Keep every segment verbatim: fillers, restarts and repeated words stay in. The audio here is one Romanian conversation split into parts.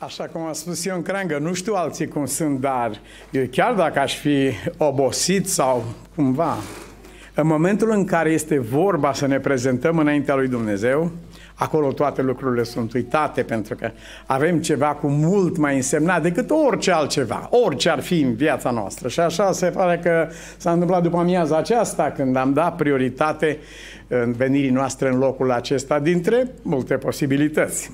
Așa cum am spus eu în creangă, nu știu alții cum sunt, dar eu chiar dacă aș fi obosit sau cumva, în momentul în care este vorba să ne prezentăm înaintea lui Dumnezeu, acolo toate lucrurile sunt uitate, pentru că avem ceva cu mult mai însemnat decât orice altceva, orice ar fi în viața noastră. Și așa se pare că s-a întâmplat după amiaza aceasta, când am dat prioritate în venirii noastre în locul acesta, dintre multe posibilități.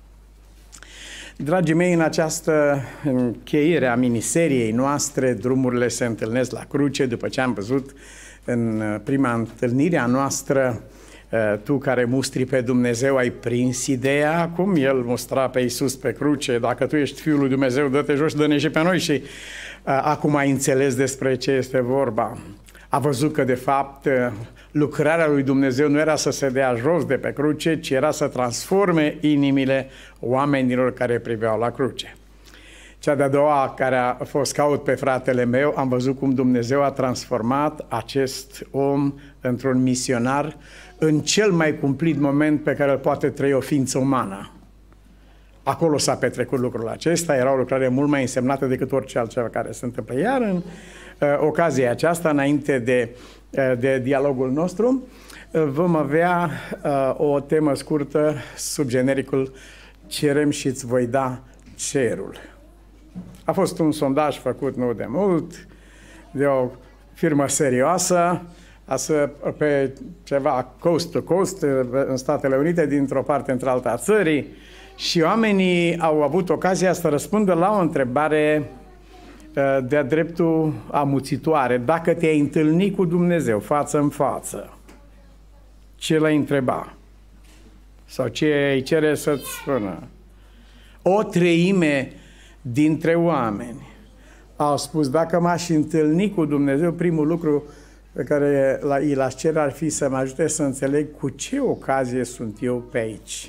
Dragii mei, în această încheiere a miniseriei noastre, Drumurile se întâlnesc la cruce, după ce am văzut în prima întâlnire a noastră, tu care mustri pe Dumnezeu ai prins ideea, cum El mustra pe Iisus pe cruce, dacă tu ești Fiul lui Dumnezeu, dă-te jos și dă-ne și pe noi, și acum ai înțeles despre ce este vorba. A văzut că, de fapt, lucrarea lui Dumnezeu nu era să se dea jos de pe cruce, ci era să transforme inimile oamenilor care priveau la cruce. Cea de-a doua, care a fost caut pe fratele meu, am văzut cum Dumnezeu a transformat acest om într-un misionar în cel mai cumplit moment pe care îl poate trăi o ființă umană. Acolo s-a petrecut lucrul acesta, era o lucrare mult mai însemnată decât orice altceva care se întâmplă. Iar în uh, ocazia aceasta, înainte de, uh, de dialogul nostru, uh, vom avea uh, o temă scurtă sub genericul Cerem și îți voi da cerul. A fost un sondaj făcut nu de mult, de o firmă serioasă, pe ceva coast to coast, în Statele Unite, dintr-o parte într-alta țării, și oamenii au avut ocazia să răspundă la o întrebare de-a dreptul amuțitoare. Dacă te-ai întâlnit cu Dumnezeu față în față, ce l-ai întreba? Sau ce îi cere să-ți spună? O treime dintre oameni au spus, dacă m-aș întâlni cu Dumnezeu, primul lucru pe care îl aș cere ar fi să mă ajute să înțeleg cu ce ocazie sunt eu pe aici.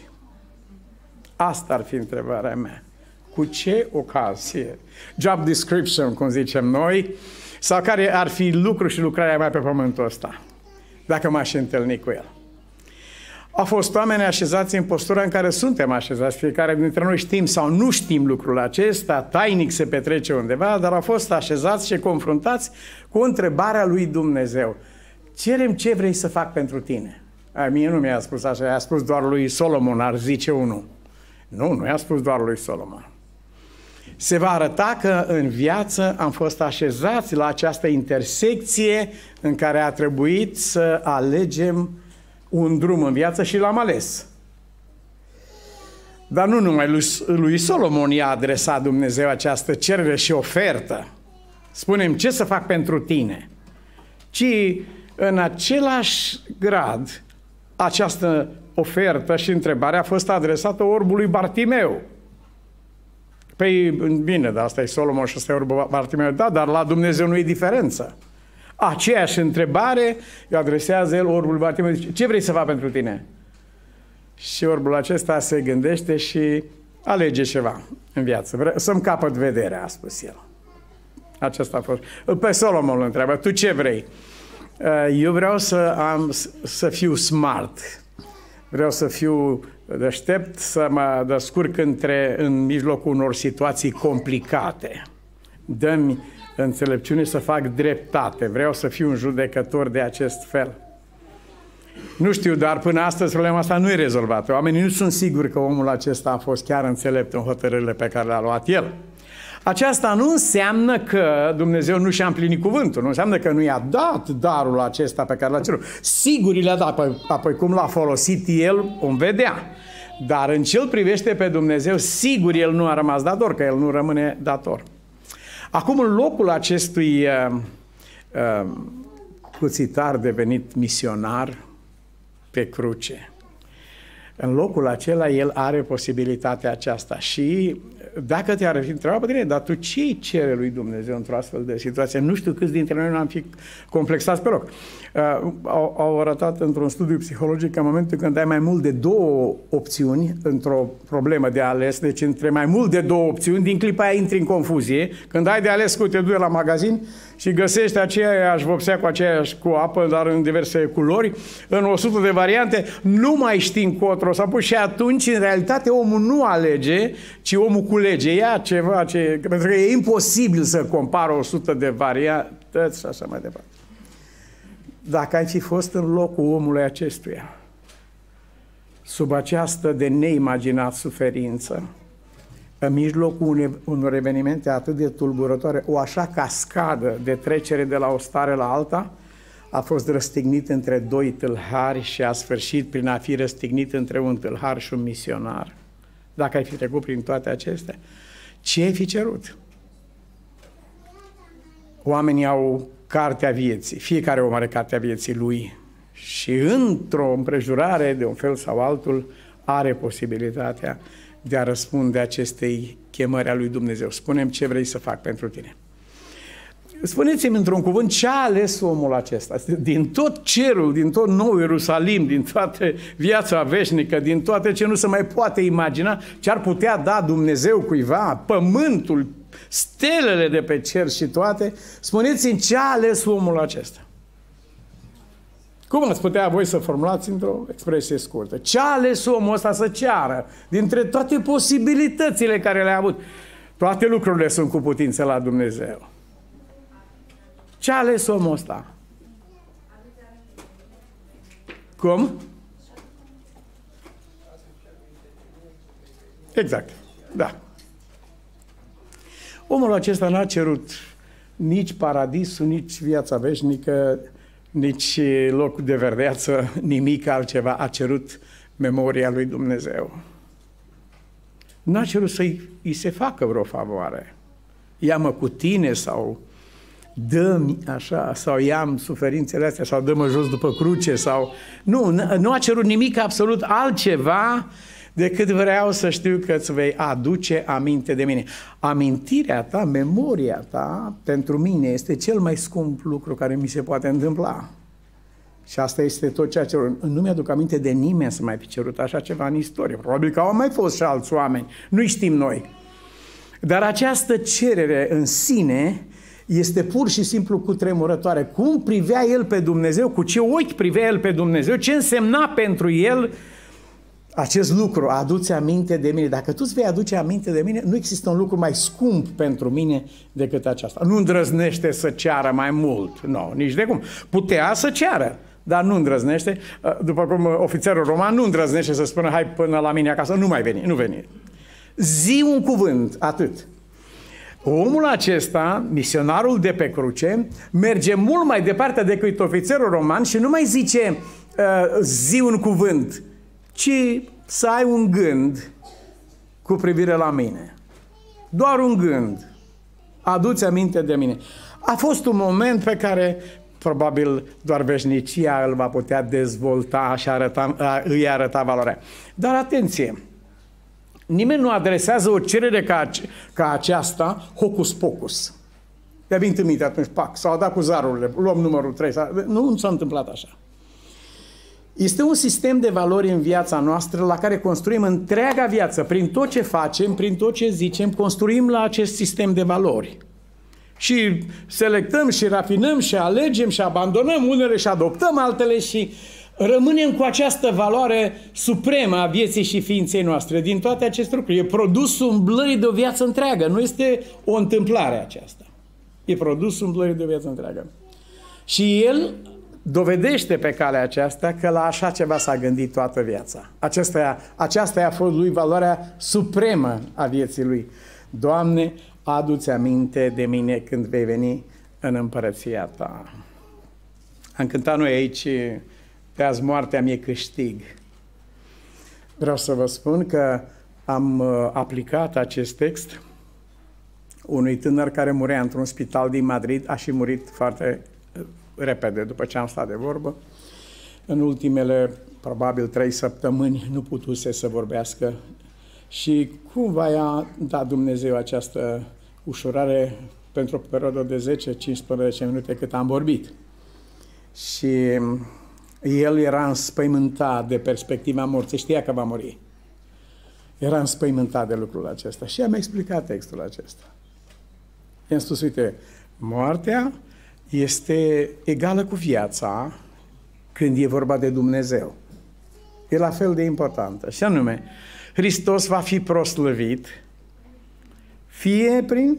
Asta ar fi întrebarea mea. Cu ce ocazie? Job description, cum zicem noi, sau care ar fi lucru și lucrarea mea pe pământul ăsta, dacă m-aș întâlni cu El. Au fost oameni așezați în postura în care suntem așezați, fiecare dintre noi știm sau nu știm lucrul acesta, tainic se petrece undeva, dar au fost așezați și confruntați cu întrebarea lui Dumnezeu. Cerem ce vrei să fac pentru tine. A, mie nu mi-a spus așa, i-a spus doar lui Solomon, ar zice unul. Nu, nu i-a spus doar lui Solomon. Se va arăta că în viață am fost așezați la această intersecție în care a trebuit să alegem un drum în viață și l-am ales. Dar nu numai lui, lui Solomon i-a adresat Dumnezeu această cerere și ofertă. Spune-mi ce să fac pentru tine. Ci în același grad această ofertă și întrebare a fost adresată orbului Bartimeu. Păi bine, dar asta e Solomon și asta e orbul Bartimeu. Da, dar la Dumnezeu nu e diferență. Aceeași întrebare îi adresează el orbul Bartimeu. Ce vrei să fac pentru tine? Și orbul acesta se gândește și alege ceva în viață. Să-mi capăt vederea, a spus el. Acesta a fost. Pe Solomon îl întreabă, tu ce vrei? Eu vreau să, am, să fiu smart. Vreau să fiu deștept, să mă descurc între, în mijlocul unor situații complicate. Dă-mi înțelepciune să fac dreptate. Vreau să fiu un judecător de acest fel. Nu știu, dar până astăzi problema asta nu e rezolvată. Oamenii nu sunt siguri că omul acesta a fost chiar înțelept în hotărârile pe care le-a luat el. Aceasta nu înseamnă că Dumnezeu nu și-a împlinit cuvântul, nu înseamnă că nu i-a dat darul acesta pe care l-a cerut. Sigur i-a dat, apoi, apoi cum l-a folosit el, vom vedea. Dar în ce îl privește pe Dumnezeu, sigur el nu a rămas dator, că el nu rămâne dator. Acum, în locul acestui uh, uh, cuțitar devenit misionar pe cruce, în locul acela el are posibilitatea aceasta. Și dacă te-ar fi întrebat pe tine, dar tu ce-i cere lui Dumnezeu într-o astfel de situație? Nu știu câți dintre noi nu am fi complexați pe loc. Uh, au, au arătat într-un studiu psihologic că în momentul când ai mai mult de două opțiuni într-o problemă de ales, deci între mai mult de două opțiuni, din clipa aia intri în confuzie. Când ai de ales cu te duci la magazin și găsești aceeași vopsea cu aceeași cu apă, dar în diverse culori, în o sută de variante, nu mai știi încotro s-a pus și atunci, în realitate, omul nu alege, ci omul culege. culege, ia ceva ce... Pentru că e imposibil să compară o sută de variantăți și așa mai departe. Dacă ai fi fost în locul omului acestuia, sub această de neimaginat suferință, în mijlocul unor evenimente atât de tulburătoare, o așa cascadă de trecere de la o stare la alta, a fost răstignit între doi tâlhari și a sfârșit prin a fi răstignit între un tâlhar și un misionar. Dacă ai fi trecut prin toate acestea, ce ai fi cerut? Oamenii au cartea vieții, fiecare om are cartea vieții lui și într-o împrejurare de un fel sau altul are posibilitatea de a răspunde acestei chemări a lui Dumnezeu. Spune-mi ce vrei să fac pentru tine. Spuneți-mi într-un cuvânt ce a ales omul acesta. Din tot cerul, din tot nou Ierusalim, din toată viața veșnică, din toate ce nu se mai poate imagina, ce ar putea da Dumnezeu cuiva, pământul, stelele de pe cer și toate, spuneți-mi ce a ales omul acesta. Cum ați putea voi să formulați într-o expresie scurtă? Ce a ales omul ăsta să ceară dintre toate posibilitățile care le-a avut? Toate lucrurile sunt cu putință la Dumnezeu. Ce a ales omul ăsta? Cum? Exact, da. Omul acesta n-a cerut nici paradisul, nici viața veșnică, nici locul de verdeață, nimic altceva. A cerut memoria lui Dumnezeu. N-a cerut să-i se facă vreo favoare. Ia-mă cu tine sau dă-mi așa, sau ia-mi suferințele astea, sau dă-mă jos după cruce, sau... Nu, nu a cerut nimic absolut altceva decât vreau să știu că îți vei aduce aminte de mine. Amintirea ta, memoria ta, pentru mine este cel mai scump lucru care mi se poate întâmpla. Și asta este tot ceea ce... Nu mi-aduc aminte de nimeni să mai fi cerut așa ceva în istorie. Probabil că au mai fost și alți oameni. Nu-i știm noi. Dar această cerere în sine este pur și simplu cutremurătoare. Cum privea el pe Dumnezeu, cu ce ochi privea el pe Dumnezeu, ce însemna pentru el acest lucru, adu-ți aminte de mine. Dacă tu îți vei aduce aminte de mine, nu există un lucru mai scump pentru mine decât aceasta. Nu îndrăznește să ceară mai mult. Nu, no, nici de cum. Putea să ceară, dar nu îndrăznește. După cum ofițerul roman nu îndrăznește să spună, hai până la mine acasă, nu mai veni, nu veni. Zi un cuvânt, atât. Omul acesta, misionarul de pe cruce, merge mult mai departe decât ofițerul roman și nu mai zice uh, zi un cuvânt, ci să ai un gând cu privire la mine. Doar un gând. Adu-ți aminte de mine. A fost un moment pe care probabil doar veșnicia îl va putea dezvolta și arăta, îi arăta valoarea. Dar atenție! Nimeni nu adresează o cerere ca, ca aceasta hocus-pocus. Te-a venit în minte atunci, pac, s-au dat cu zarurile, luăm numărul trei. Nu, nu s-a întâmplat așa. Este un sistem de valori în viața noastră la care construim întreaga viață. Prin tot ce facem, prin tot ce zicem, construim la acest sistem de valori. Și selectăm și rafinăm și alegem și abandonăm unele și adoptăm altele și rămânem cu această valoare supremă a vieții și ființei noastre. Din toate aceste lucruri. E produsul umblării de o viață întreagă. Nu este o întâmplare aceasta. E produsul umblării de o viață întreagă. Și el dovedește pe calea aceasta că la așa ceva s-a gândit toată viața. Aceasta, aceasta a fost lui valoarea supremă a vieții lui. Doamne, adu-ți aminte de mine când vei veni în împărăția ta. Am cântat noi aici, pe azi moartea mi-e câștig. Vreau să vă spun că am aplicat acest text unui tânăr care murea într-un spital din Madrid, a și murit foarte repede după ce am stat de vorbă. În ultimele, probabil, trei săptămâni nu putuse să vorbească și cumva i-a dat Dumnezeu această ușurare pentru o perioadă de zece cincisprezece minute cât am vorbit. Și el era înspăimântat de perspectiva morții, știa că va muri. Era înspăimântat de lucrul acesta și am explicat textul acesta. I-am spus, uite, moartea este egală cu viața când e vorba de Dumnezeu. E la fel de importantă. Și anume, Hristos va fi proslăvit fie prin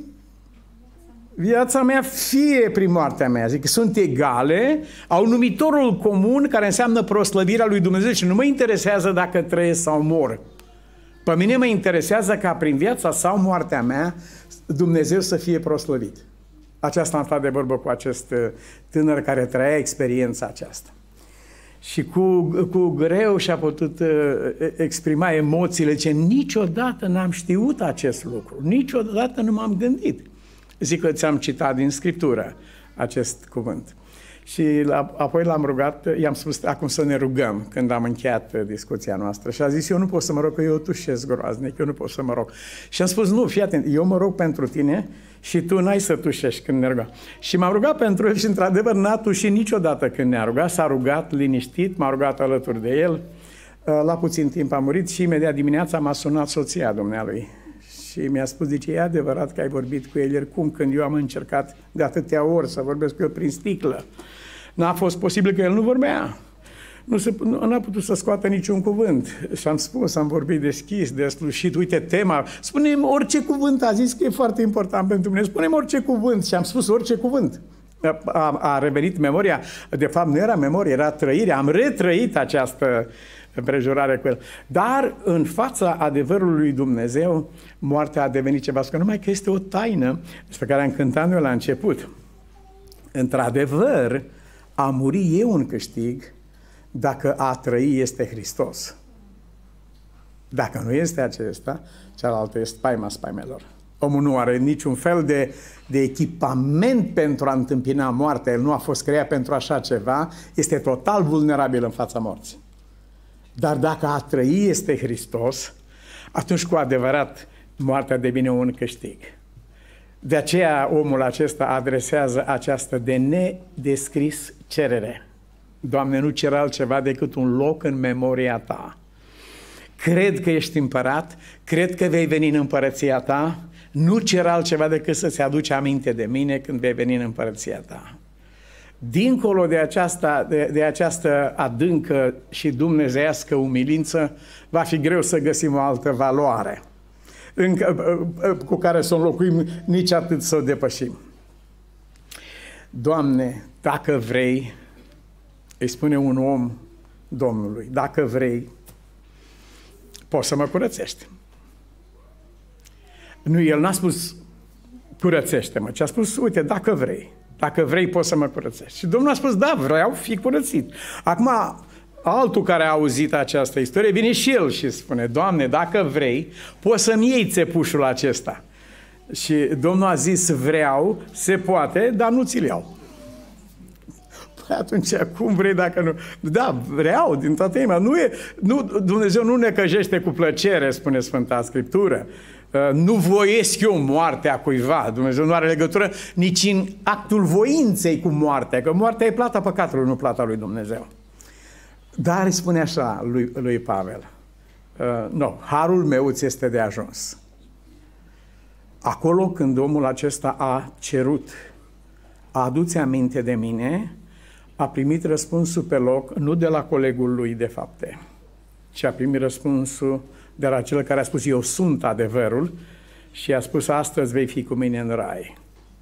viața mea, fie prin moartea mea. Zic că sunt egale, au numitorul comun care înseamnă proslăvirea lui Dumnezeu și nu mă interesează dacă trăiesc sau mor. Pe mine mă interesează ca prin viața sau moartea mea Dumnezeu să fie proslăvit. Aceasta am stat de vorbă cu acest tânăr care trăia experiența aceasta. Și cu, cu greu și-a putut uh, exprima emoțiile, ce niciodată n-am știut acest lucru, niciodată nu m-am gândit. Zic că ți-am citat din Scriptură acest cuvânt. Și la, apoi l-am rugat, i-am spus acum să ne rugăm când am încheiat discuția noastră. Și a zis, eu nu pot să mă rog, că eu tușesc groaznic, eu nu pot să mă rog. Și am spus, nu, fii atent, eu mă rog pentru tine și tu n-ai să tușești când ne rugăm. Și m-am rugat pentru el și într-adevăr n-a tușit niciodată când ne-a rugat, s-a rugat liniștit, m-a rugat alături de el. La puțin timp a murit și imediat dimineața m-a sunat soția dumnealui. Și mi-a spus, zice, e adevărat că ai vorbit cu el ieri, cum când eu am încercat de atâtea ori să vorbesc cu el prin sticlă. N-a fost posibil că el nu vorbea. Nu, se, nu n-a putut să scoată niciun cuvânt. Și am spus, am vorbit deschis, deslușit, uite tema, spune-mi orice cuvânt, a zis că e foarte important pentru mine, spune-mi orice cuvânt și am spus orice cuvânt. A, a revenit memoria, de fapt nu era memorie, era trăire, am retrăit această împrejurare cu el. Dar în fața adevărului lui Dumnezeu, moartea a devenit ceva, că numai că este o taină despre care am cântat noi la început. Într-adevăr, a muri e un câștig dacă a trăi este Hristos. Dacă nu este acesta, cealaltă este spaima spaimelor. Omul nu are niciun fel de, de echipament pentru a întâmpina moartea, el nu a fost creat pentru așa ceva, este total vulnerabil în fața morții. Dar dacă a trăi este Hristos, atunci cu adevărat moartea devine un câștig. De aceea omul acesta adresează această de nedescris cerere. Doamne, nu cer altceva decât un loc în memoria Ta. Cred că ești împărat, cred că vei veni în împărăția Ta, nu cer altceva decât să-ți aduci aminte de mine când vei veni în împărăția Ta. Dincolo de aceasta, de, de această adâncă și dumnezeiască umilință, va fi greu să găsim o altă valoare cu care să o înlocuim, nici atât să o depășim. Doamne, dacă vrei, îi spune un om Domnului, dacă vrei, poți să mă curățești. Nu, el n-a spus curățește-mă, ci a spus, uite, dacă vrei, dacă vrei poți să mă curățești. Și Domnul a spus, da, vreau, fi curățit. Acum, altul care a auzit această istorie vine și el și spune, Doamne, dacă vrei, poți să-mi iei țepușul acesta. Și Domnul a zis, vreau, se poate, dar nu ți-l iau. Păi atunci, cum vrei dacă nu? Da, vreau, din toată inima. Nu e, nu, Dumnezeu nu necăjește cu plăcere, spune Sfânta Scriptură. Nu voiesc eu moartea cuiva. Dumnezeu nu are legătură nici în actul voinței cu moartea, că moartea e plata păcatului, nu plata lui Dumnezeu. Dar îi spune așa lui, lui Pavel, uh, nu, harul meu ți este de ajuns. Acolo când omul acesta a cerut, adu-ți aminte de mine, a primit răspunsul pe loc, nu de la colegul lui de fapte, ci a primit răspunsul de la cel care a spus, eu sunt adevărul, și a spus, astăzi vei fi cu mine în rai.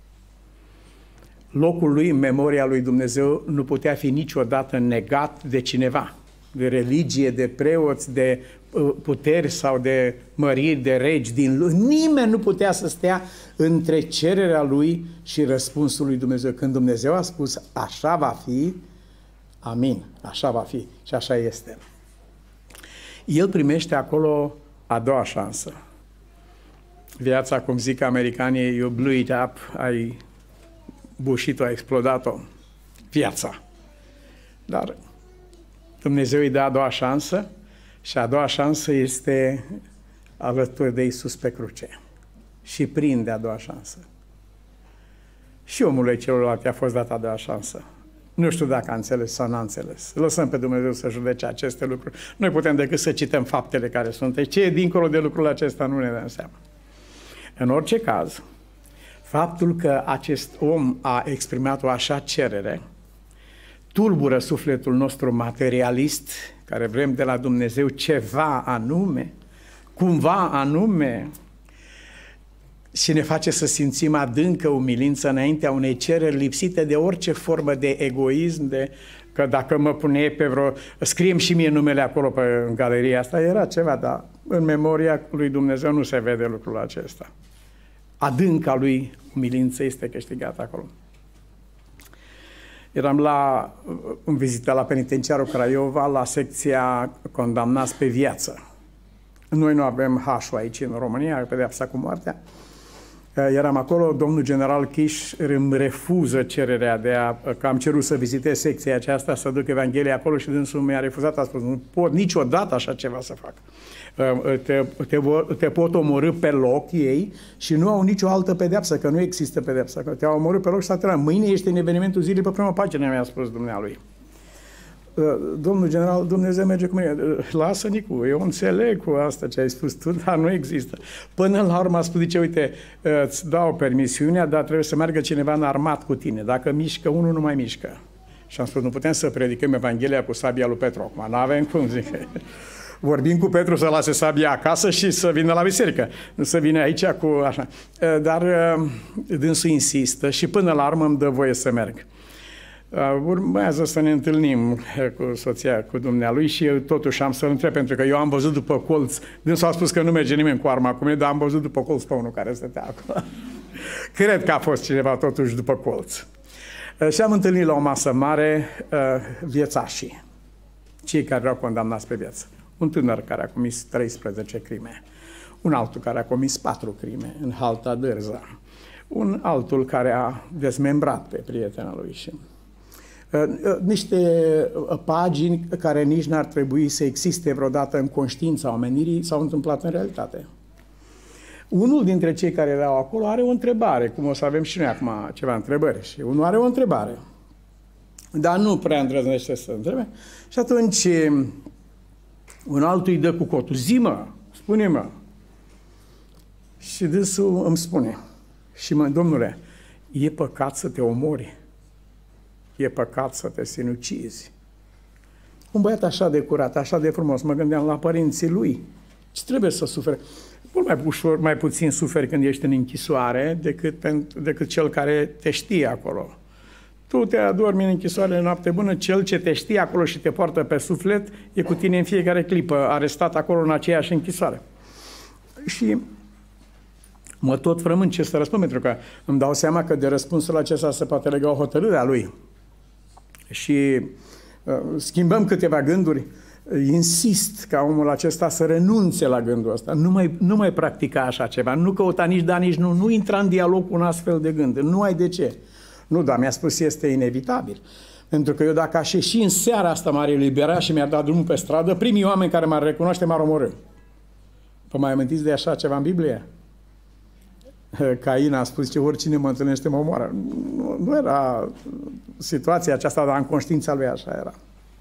Locul lui în memoria lui Dumnezeu nu putea fi niciodată negat de cineva, de religie, de preoți, de puteri sau de măriri, de regi din lume. Nimeni nu putea să stea între cererea lui și răspunsul lui Dumnezeu. Când Dumnezeu a spus, așa va fi, amin, așa va fi și așa este. El primește acolo a doua șansă. Viața, cum zic americanii, you blew it up, ai bușit-o, ai explodat-o, viața. Dar Dumnezeu îi dă a doua șansă și a doua șansă este alături de Iisus pe cruce. Și prinde a doua șansă. Și omului celălalt a fost dată a doua șansă. Nu știu dacă a înțeles sau n-a înțeles. Lăsăm pe Dumnezeu să judece aceste lucruri. Noi putem decât să cităm faptele care sunt. Ce e dincolo de lucrul acesta nu ne dăm seama. În orice caz, faptul că acest om a exprimat o așa cerere tulbură sufletul nostru materialist, care vrem de la Dumnezeu ceva anume, cumva anume, și ne face să simțim adâncă umilință înaintea unei cereri lipsite de orice formă de egoism, de că dacă mă pune pe vreo... Scriem și mie numele acolo pe, în galeria asta, era ceva, dar în memoria lui Dumnezeu nu se vede lucrul acesta. Adânca lui umilință este câștigată acolo. Eram la, în vizită la penitenciarul Craiova, la secția condamnați pe viață. Noi nu avem hașul aici în România, pedeapsa cu moartea. Eram acolo, domnul general Chiș îmi refuză cererea de a, că am cerut să vizitez secția aceasta, să duc Evanghelia acolo și dânsul mi-a refuzat, a spus, nu pot niciodată așa ceva să fac. Te, te, te pot omorî pe loc ei și nu au nicio altă pedeapsă, că nu există pedeapsă, că te-au omorât pe loc și s-a terminat. Mâine ești în evenimentul zilei pe prima pagină, mi-a spus dumnealui. Domnul general, Dumnezeu merge cu mine. Lasă, Nicu, eu înțeleg cu asta ce ai spus tu, dar nu există. Până la urmă a spus, zice, uite, îți dau permisiunea, dar trebuie să meargă cineva înarmat cu tine. Dacă mișcă, unul nu mai mișcă. Și am spus, nu putem să predicăm Evanghelia cu sabia lui Petru acum. Nu avem cum, zic. Vorbim cu Petru să lase sabia acasă și să vină la biserică. Nu să vină aici cu așa. Dar dânsul insistă și până la urmă îmi dă voie să merg. Urmează să ne întâlnim cu soția, cu dumnealui și eu totuși am să-l întreb, pentru că eu am văzut după colț, dânsul a spus că nu merge nimeni cu arma cu mine, dar am văzut după colț pe unul care stătea acolo. Cred că a fost cineva totuși după colț. Și am întâlnit la o masă mare viețașii, cei care erau condamnați pe viață. Un tânăr care a comis treisprezece crime, un altul care a comis patru crime în Halta Dârza, un altul care a dezmembrat pe prietena lui și niște pagini care nici n-ar trebui să existe vreodată în conștiința omenirii s-au întâmplat în realitate. Unul dintre cei care erau acolo are o întrebare, cum o să avem și noi acum ceva întrebări, și unul are o întrebare, dar nu prea îndrăznește să întrebe. Și atunci un altul îi dă cu cotul, zi-mă, spune-mă. Și dânsul îmi spune, și mă, domnule, e păcat să te omori, e păcat să te sinucizi. Un băiat așa de curat, așa de frumos, mă gândeam la părinții lui, ce trebuie să sufere? Mult mai ușor, mai puțin suferi când ești în închisoare decât, decât cel care te știe acolo. Tu te adormi în închisoare în noapte bună, cel ce te știe acolo și te poartă pe suflet e cu tine în fiecare clipă, arestat acolo în aceeași închisoare. Și mă tot frământ ce să răspund, pentru că îmi dau seama că de răspunsul acesta se poate lega o hotărâre a lui. Și uh, schimbăm câteva gânduri, insist ca omul acesta să renunțe la gândul ăsta, nu mai, nu mai practica așa ceva, nu căuta nici da, nici nu, nu intra în dialog cu un astfel de gând, nu ai de ce. Nu, dar mi-a spus este inevitabil. Pentru că eu dacă aș ieși în seara asta m-ar elibera și mi-ar da drumul pe stradă, primii oameni care m-ar recunoaște m-ar omorî. Vă mai amintiți de așa ceva în Biblie? Cain a spus că oricine mă întâlnește mă omoară. Nu, nu era situația aceasta, dar în conștiința lui așa era.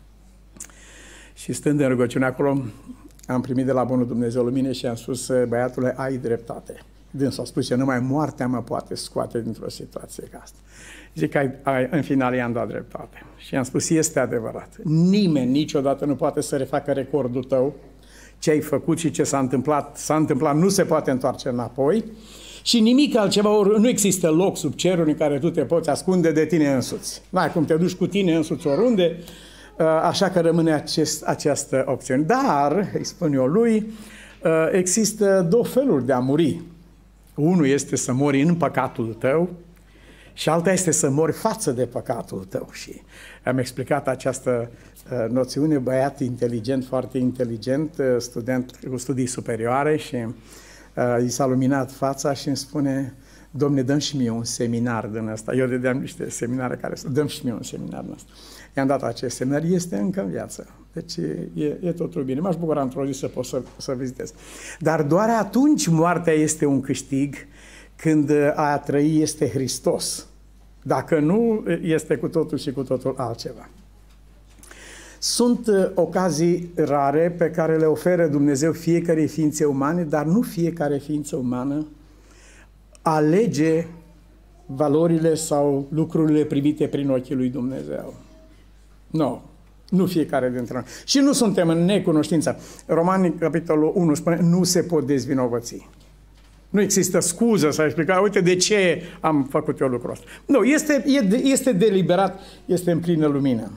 Și stând în rugăciune acolo, am primit de la Bunul Dumnezeu lumină și am spus, băiatule, ai dreptate. Dânsul a spus că numai moartea mă poate scoate dintr-o situație ca asta. Zic că ai, ai, în final i-am dat dreptate. Și am spus, este adevărat. Nimeni niciodată nu poate să refacă recordul tău, ce ai făcut și ce s-a întâmplat, s-a întâmplat, nu se poate întoarce înapoi. Și nimic altceva, nu există loc sub cerul în care tu te poți ascunde de tine însuți. N-ai cum te duci cu tine însuți oriunde, așa că rămâne acest, această opțiune. Dar, îi spun eu lui, există două feluri de a muri. Unul este să mori în păcatul tău și alta este să mori față de păcatul tău. Și am explicat această noțiune, băiat inteligent, foarte inteligent, student cu studii superioare și uh, i s-a luminat fața și îmi spune, Domne, dăm și mie un seminar din ăsta. Eu dădeam niște seminare care să dăm și mie un seminar din ăsta. I-am dat acest seminar, este încă în viață. Deci e, e totul bine. M-aș bucura într-o zi să pot să, să vizitez. Dar doar atunci moartea este un câștig, când a trăi este Hristos. Dacă nu, este cu totul și cu totul altceva. Sunt ocazii rare pe care le oferă Dumnezeu fiecare ființe umane, dar nu fiecare ființă umană alege valorile sau lucrurile privite prin ochii lui Dumnezeu. Nu, nu fiecare dintre noi. Și nu suntem în necunoștință. Romani, capitolul unu, spune, nu se pot dezvinovăți. Nu există scuză să explica, uite de ce am făcut eu lucrul ăsta. Nu, este, este deliberat, este în plină lumină.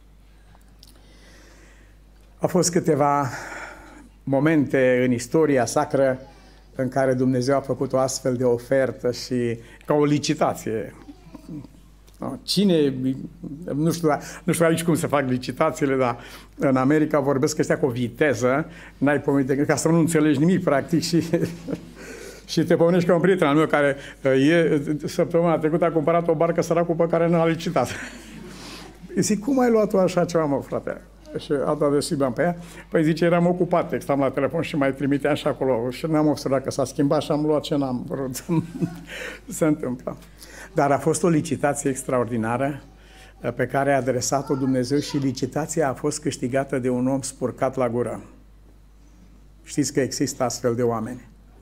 Au fost câteva momente în istoria sacră în care Dumnezeu a făcut o astfel de ofertă și ca o licitație. Cine, nu știu, nu știu aici cum se fac licitațiile, dar în America vorbesc ăștia cu o viteză, n-ai pomenit, ca să nu înțelegi nimic, practic, și, și te pomenești ca un prieten al meu care e, săptămâna trecută a cumpărat o barcă săracul pe care nu a licitat. Îi zic, cum ai luat tu așa ceva, mă, frate? Și a dat de Sibian pe ea. Păi zice, eram ocupat, stăm la telefon și mai trimiteam și acolo. Și n-am observat că s-a schimbat și am luat ce n-am vrut. Se întâmplă. Dar a fost o licitație extraordinară pe care a adresat-o Dumnezeu și licitația a fost câștigată de un om spurcat la gură. Știți că există astfel de oameni.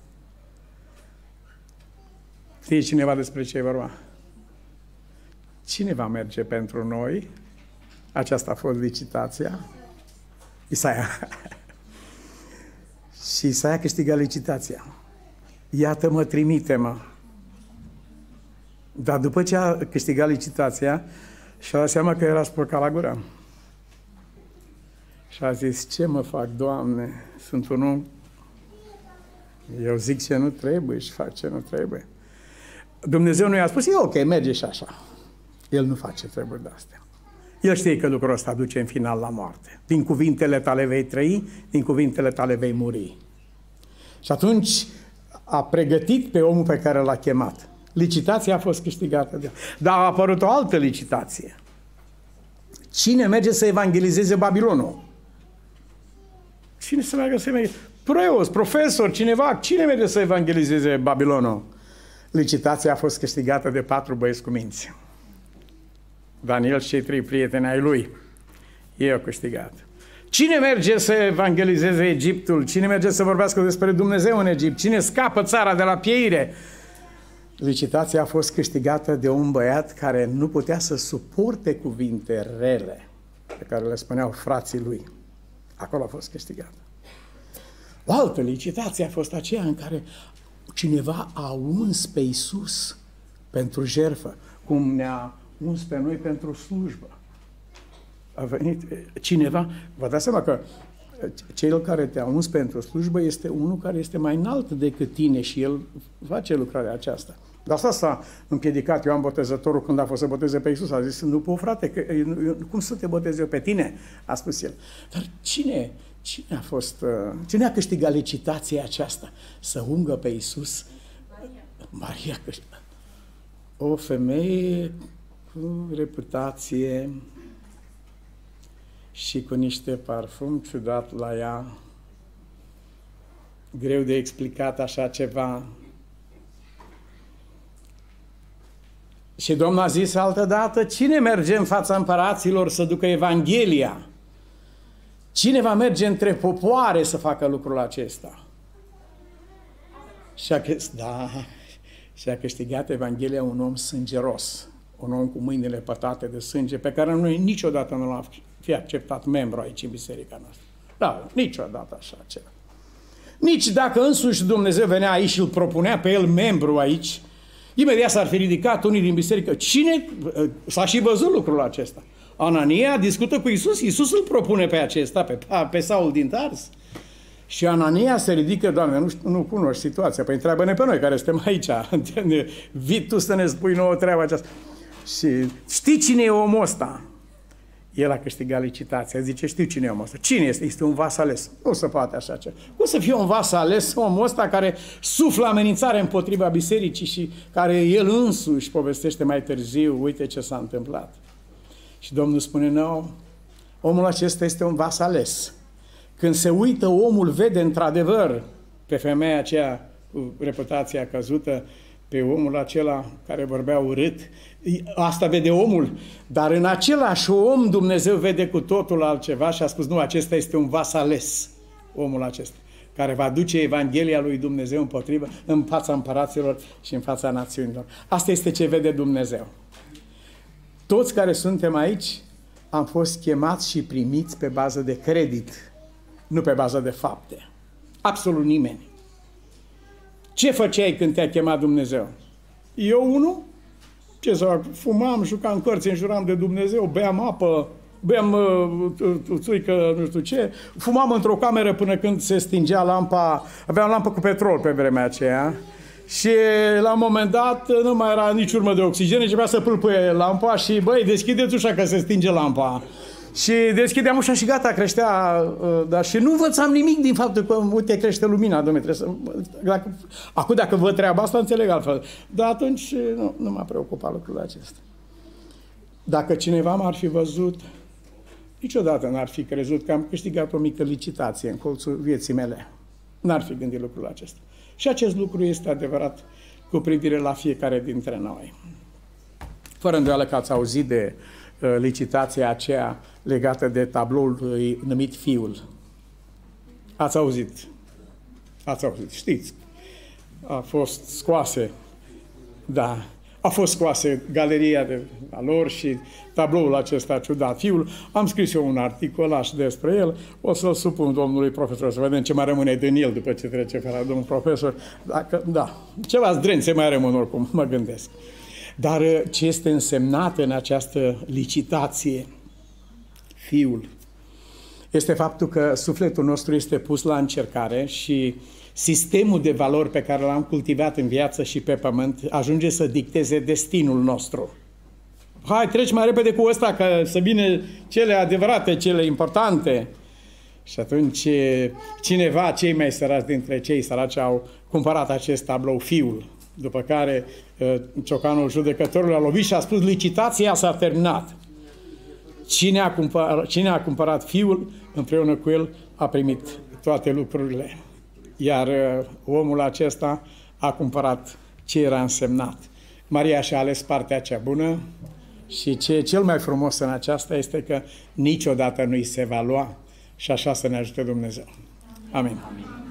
Știe cineva despre ce e vorba? Cine va merge pentru noi? Aceasta a fost licitația. Isaia. Și Isaia câștiga licitația. Iată-mă, trimite-mă. Dar după ce a câștigat licitația, și-a dat seama că era spurcat la gură. Și a zis, ce mă fac, Doamne? Sunt un om. Eu zic ce nu trebuie și fac ce nu trebuie. Dumnezeu nu i-a spus, e ok, merge și așa. El nu face treburi de-astea. El știe că lucrul ăsta duce în final la moarte. Din cuvintele tale vei trăi, din cuvintele tale vei muri. Și atunci a pregătit pe omul pe care l-a chemat. Licitația a fost câștigată de el. Dar a apărut o altă licitație. Cine merge să evangelizeze Babilonul? Cine să meargă să evangelizeze? Preoți, profesor, cineva, cine merge să evangelizeze Babilonul? Licitația a fost câștigată de patru băieți cu minți. Daniel și cei trei prieteni ai lui. Ei au câștigat. Cine merge să evangelizeze Egiptul? Cine merge să vorbească despre Dumnezeu în Egipt? Cine scapă țara de la pieire? Licitația a fost câștigată de un băiat care nu putea să suporte cuvinte rele pe care le spuneau frații lui. Acolo a fost câștigată. O altă licitație a fost aceea în care cineva a uns pe Iisus pentru jertfă, cum ne-a uns pe noi pentru slujbă. A venit cineva, vă dați seama că cel care te-a uns pentru slujbă este unul care este mai înalt decât tine și el face lucrarea aceasta. Dar asta s-a împiedicat Ioan Botezătorul când a fost să boteze pe Iisus. A zis, nu pot, frate, că, cum să te botez eu pe tine? A spus el. Dar cine, cine a fost, cine a câștigat licitația aceasta să ungă pe Iisus? Maria câștigă. O femeie cu reputație și cu niște parfum ciudat la ea, greu de explicat așa ceva. Și Domnul a zis altă dată, cine merge în fața împăraților să ducă Evanghelia? Cine va merge între popoare să facă lucrul acesta? Și a, da, și a câștigat Evanghelia un om sângeros, un om cu mâinile pătate de sânge, pe care noi niciodată nu l-am fi acceptat membru aici în biserica noastră. Da, niciodată așa ceva. Nici dacă însuși Dumnezeu venea aici și îl propunea pe el membru aici, imediat s-ar fi ridicat unii din biserică. Cine? S-a și văzut lucrul acesta. Anania discută cu Iisus, Iisus îl propune pe acesta, pe, pe Saul din Tars. Și Anania se ridică, Doamne, nu, nu cunoști situația, păi întreabă-ne pe noi care suntem aici. Vii tu să ne spui nouă treaba aceasta. Și știi cine e omul ăsta? El a câștigat licitația. Zice, știu cine e omul ăsta. Cine este? Este un vas ales. Nu se poate așa ceva. Cum să fie un vas ales omul ăsta care suflă amenințare împotriva bisericii și care el însuși povestește mai târziu, uite ce s-a întâmplat. Și Domnul spune, nu, omul acesta este un vas ales. Când se uită, omul vede într-adevăr pe femeia aceea cu reputația căzută, pe omul acela care vorbea urât, asta vede omul, dar în același om Dumnezeu vede cu totul altceva și a spus, nu, acesta este un vas ales, omul acesta, care va duce Evanghelia lui Dumnezeu împotrivă, în fața împăraților și în fața națiunilor. Asta este ce vede Dumnezeu. Toți care suntem aici am fost chemați și primiți pe bază de credit, nu pe bază de fapte. Absolut nimeni. Ce făceai când te-a chemat Dumnezeu? Eu, unul? Ce să fac? Fumam, jucam cărți, înjuram de Dumnezeu, beam apă, beam uh, țuică, nu știu ce. Fumam într-o cameră până când se stingea lampa. Aveam lampă cu petrol pe vremea aceea. Și la un moment dat nu mai era nici urmă de oxigen, începea să pâlpâie lampa și, băi, deschideți ușa că se stinge lampa. Și deschideam ușa și gata, creștea, dar și nu învățam nimic din faptul că, uite, crește lumina, domnule, trebuie să... Dacă, acum, dacă văd treaba asta, înțeleg altfel. Dar atunci nu, nu m-a preocupat lucrul acesta. Dacă cineva m-ar fi văzut, niciodată n-ar fi crezut că am câștigat o mică licitație în colțul vieții mele. N-ar fi gândit lucrul acesta. Și acest lucru este adevărat cu privire la fiecare dintre noi. Fără îndoială că ați auzit de uh, licitația aceea legată de tabloul uh, numit Fiul. Ați auzit. Ați auzit, știți. A fost scoase, da, a fost scoase galeria de a lor și tabloul acesta ciudat, Fiul. Am scris eu un articolaș despre el, o să-l supun domnului profesor, să vedem ce mai rămâne din el după ce trece pe la domnul profesor. Dacă, da, ceva zdrențe mai rămân oricum, mă gândesc. Dar ce este însemnat în această licitație, Fiul, este faptul că sufletul nostru este pus la încercare și sistemul de valori pe care l-am cultivat în viață și pe pământ ajunge să dicteze destinul nostru. Hai, treci mai repede cu ăsta, că să vină cele adevărate, cele importante. Și atunci cineva, cei mai săraci dintre cei săraci, au cumpărat acest tablou, Fiul. După care ciocanul judecătorului a lovit și a spus, licitația s-a terminat. Cine a, cumpărat, cine a cumpărat Fiul, împreună cu el, a primit toate lucrurile. Iar omul acesta a cumpărat ce era însemnat. Maria și-a ales partea cea bună și ce e cel mai frumos în aceasta este că niciodată nu-i se va lua și așa să ne ajute Dumnezeu. Amin. Amin.